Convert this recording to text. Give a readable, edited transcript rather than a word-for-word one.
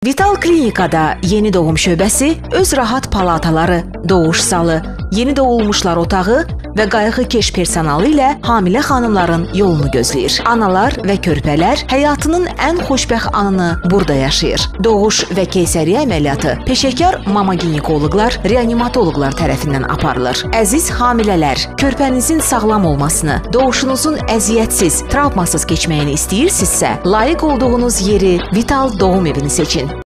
Vital Klinikada yeni doğum şöbəsi, öz rahat palataları, doğuş zalı, yeni doğulmuşlar otağı və qayğıkeş personalı ilə hamilə xanımların yolunu gözləyir. Analar və körpələr həyatının ən xoşbəxt anını burada yaşayır. Doğuş və keysəriyyə əməliyyatı peşəkar mama ginekoloqlar, reanimatoloqlar tərəfindən aparılır. Əziz hamilələr, körpənizin sağlam olmasını, doğuşunuzun əziyyətsiz, travmasız keçməyini istəyirsinizsə, layiq olduğunuz yeri Vital Doğum Evini seçin.